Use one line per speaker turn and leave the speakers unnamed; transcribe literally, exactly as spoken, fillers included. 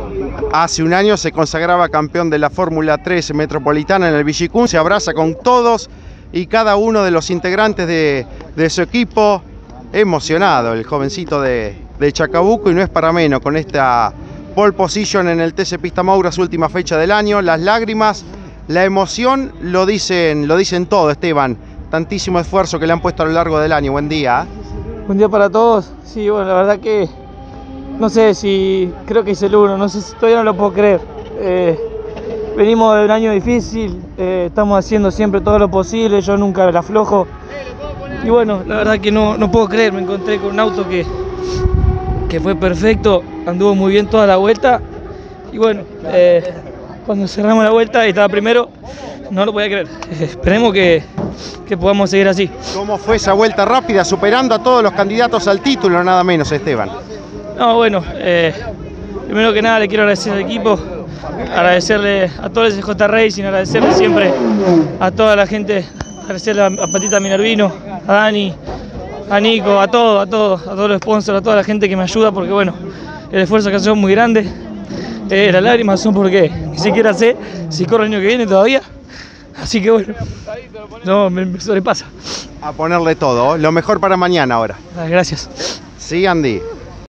Hace un año se consagraba campeón de la Fórmula tres Metropolitana en el Villicún. Se abraza con todos y cada uno de los integrantes de, de su equipo. Emocionado el jovencito de, de Chacabuco, y no es para menos con esta pole position en el T C Pista Maura, su última fecha del año. Las lágrimas, la emoción lo dicen, lo dicen todo, Esteban. Tantísimo esfuerzo que le han puesto a lo largo del año. Buen día.
Buen día para todos. Sí, bueno, la verdad que no sé si creo que es el uno, no sé si todavía no lo puedo creer. Eh, venimos de un año difícil, eh, estamos haciendo siempre todo lo posible, yo nunca la aflojo. Y bueno, la verdad que no, no puedo creer, me encontré con un auto que, que fue perfecto, anduvo muy bien toda la vuelta. Y bueno, eh, cuando cerramos la vuelta y estaba primero, no lo podía creer. Eh, esperemos que, que podamos seguir así.
¿Cómo fue esa vuelta rápida, superando a todos los candidatos al título, nada menos, Esteban?
No, bueno, eh, primero que nada le quiero agradecer al equipo, agradecerle a todo el S J Racing, agradecerle siempre a toda la gente, agradecerle a, a Patita Minervino, a Dani, a Nico, a todos, a todos, a todos los sponsors, a toda la gente que me ayuda, porque bueno, el esfuerzo que hacen es muy grande. Eh, las lágrimas son porque ni siquiera sé si corre el año que viene todavía, así que bueno, no, me, me sobrepasa.
A ponerle todo, lo mejor para mañana ahora.
Gracias.
Sí, Andy.